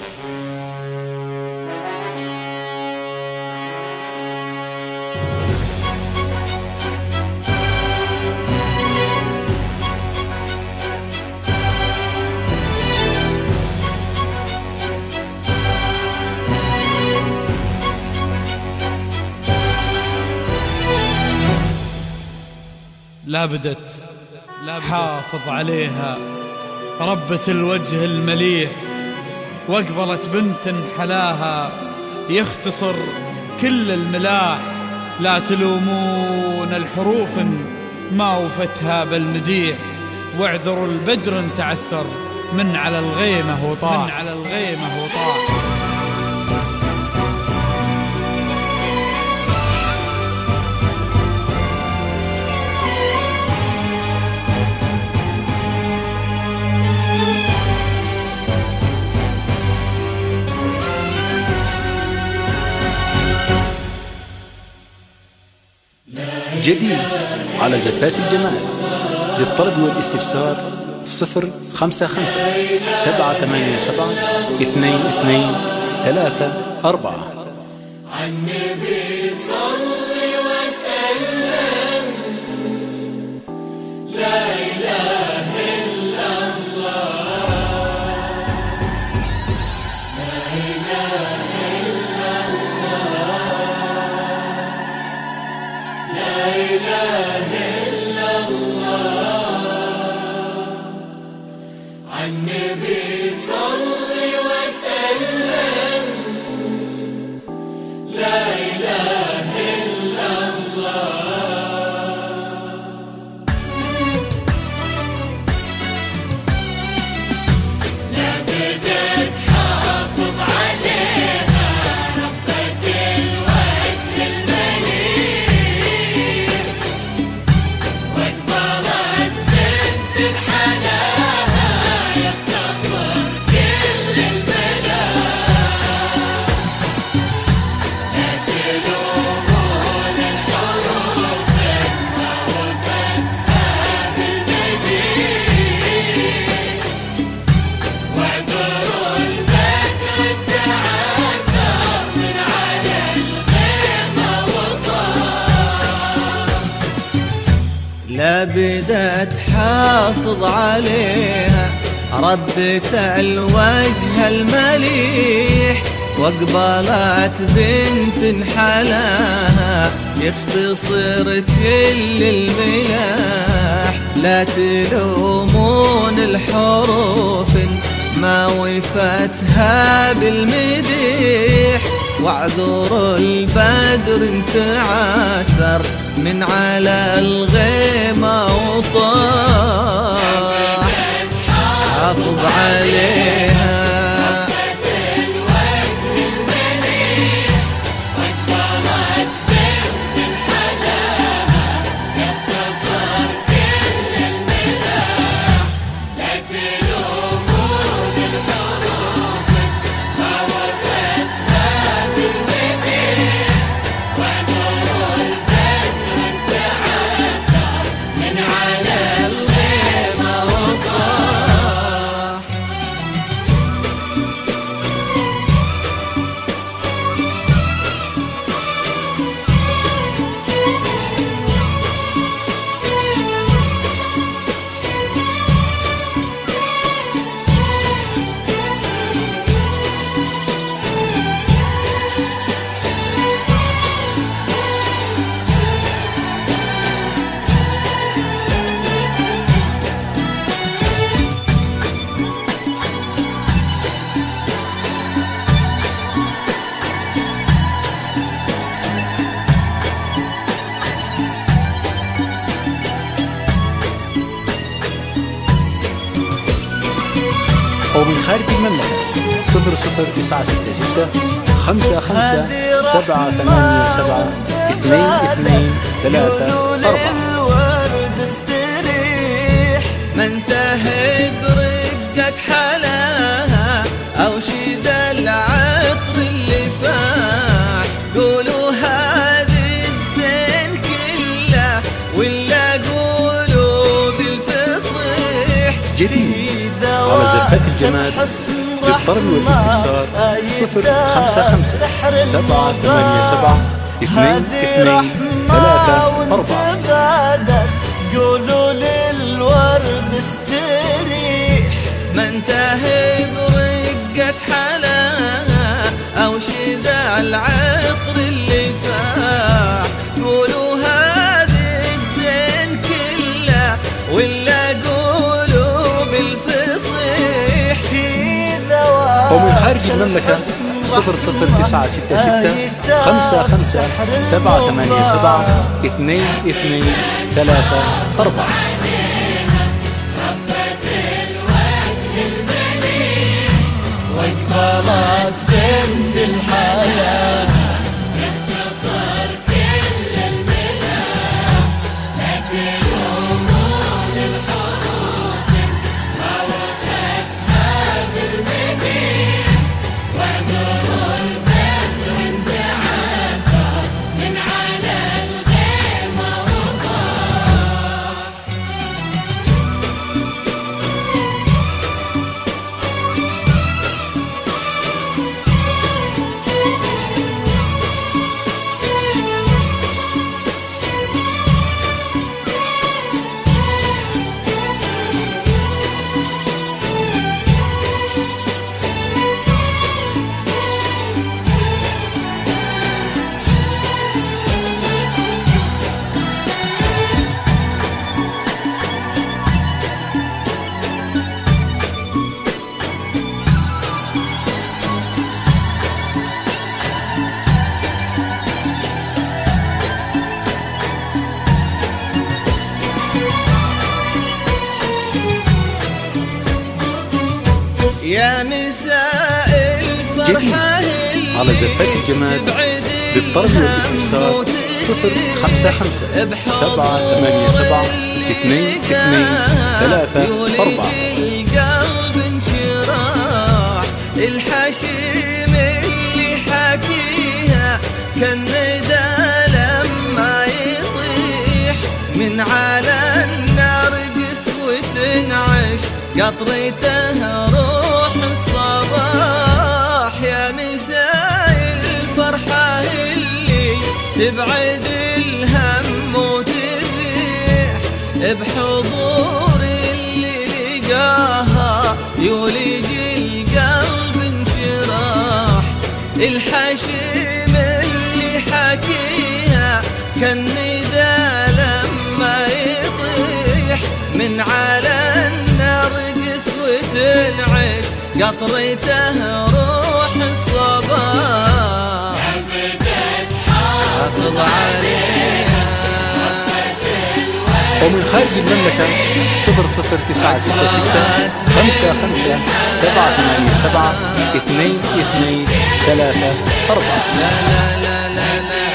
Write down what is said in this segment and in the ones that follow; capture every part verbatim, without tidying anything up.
لا بدت حافظ عليها ربة الوجه المليح، واقبلت بنت حلاها يختصر كل الملاح. لا تلومون الحروف ما وفتها بالمديح، واعذروا البدر تعثر من على الغيمة وطاح من على الغيمة وطاح. جديد على زفات الجمال. للطلب والاستفسار صفر خمسة خمسة سبعة ثمانية سبعة اثنين اثنين ثلاثة أربعة. عالنبي صل وسلم، لا إله إلا الله، لا إله إلا الله، لا إله إلا الله. عالنبي صل وسلم، لا إله إلا الله. لا بدك حافظ عليها ربة الوجه المليح، واقبلت بنت حلاها يختصر كل الملاح. لا تلومون الحروف ما وفتها بالمديح، واعذروا البدر التعثر من على الغيمة وطار. لا بدت حافظ عليها ربة الوجه المليح، واقبلت بنت حلاها يختصر كل الملاح. لا تلومون الحروف ما وفتها بالمديح، واعذروا البدر تعثر من على الغيمة وطاح. حافظ عليها الوجه المليح، واقبلت بنت حلاها يختصر كل الملاح. لا تلومون الحروف ما وفتها بالمديح، واعذروا البدر تعثر من على الغيمة وطاح. أو من خارج المملكة صفر صفر تسعة ستة ستة خمسة خمسة سبعة ثمانية سبعة اثنين اثنين ثلاثة أربعة. الورد استريح ما انتهي برقة حلاها، أو شيد العطر اللي فاح. قولوا هذه الزين كله ولا قولوا بالفصيح. جديد على زفات الجمال للطلب والاستفسار صفر خمسة خمسة سبعة ثمانية سبعة اثنين اثنين ثلاثة أربعة. قولوا للورد استريح ما انتهي برقة حلاها أو شذا العطر اللي فاح. قولوا هذه الزين كله ولا قولوا بالفصيح. ومن خارج المملكة صفر صفر تسعة ستة ستة خمسة خمسة سبعة ثمانية سبعة اثنين اثنين ثلاثة أربعة. واقبلت بنت الحياة يختصر كل الملاح. لا تلومون الحروف ما وفتها بالمديح. واعذروا البدر انتعافى من على الغيمة وطاح. يا مساء الفرحة على زفات الجمال للطلب والاستفسار صفر خمسة خمسة سبعة ثمانية سبعة اثنين اثنين ثلاثة أربعة. القلب انشراح الحشيم اللي حكيها كالندى لما يطيح من على النرجس وتنعش قطرته روح الصباح. يا مساء الفرحة اللي تبعد الهم وتزيح بحضور اللي لقاها يولج القلب انشراح. الحشيم اللي حكيها كالندى لما يطيح من على النرجس وتنعش قطرته روح الصباح. حافظ عليها. ومن خارج المملكة صفر صفر تسعة ستة ستة خمسة خمسة سبعة ثمانية سبعة اثنين اثنين ثلاثة أربعة. لا لا لا لا لا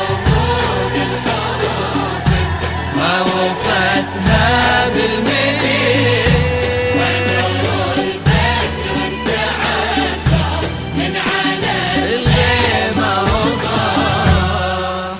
ما وفتها بالمديح. من على الغيمة وطاح.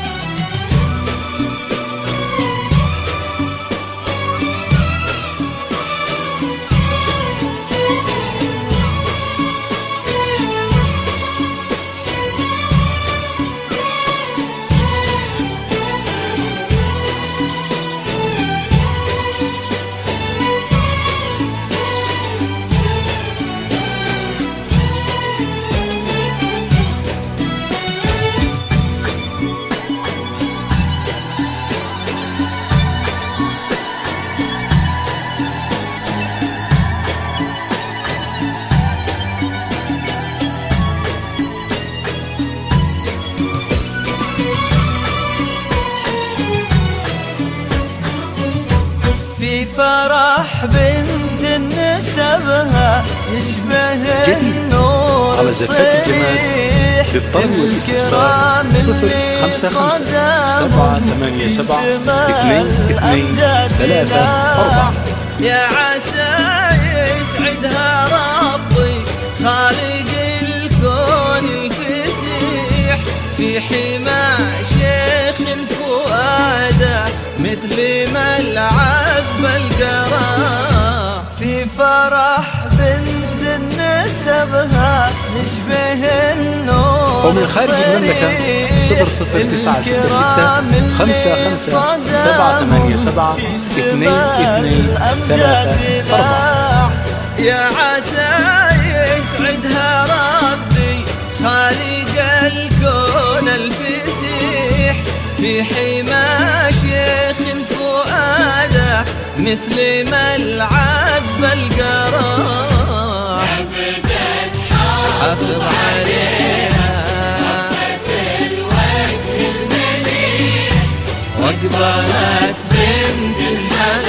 في فرح بنت نسبها يشبه النور على زفات الجمال للطلب والاستفسار صفر خمسة خمسة سبعة ثمانية سبعة اثنين اثنين ثلاثة أربعة. يا عسى يسعدها ربي خالق الكون الفسيح في حمى شيخ فؤاده مثل ما العذب القرا. في فرح بنت النسبة يشبه النور ومن خارج المملكة صفر صفر تسعة ستة ستة خمسة خمسة سبعة ثمانية سبعة اثنين اثنين ثلاثة أربعة. يا عسى يسعدها ربي خالق الكون الفسيح في حمى شيخ فؤاده مثل ملعب القراح. حافظ عليها ربة الوجه المليح واقبلت بنت الحلال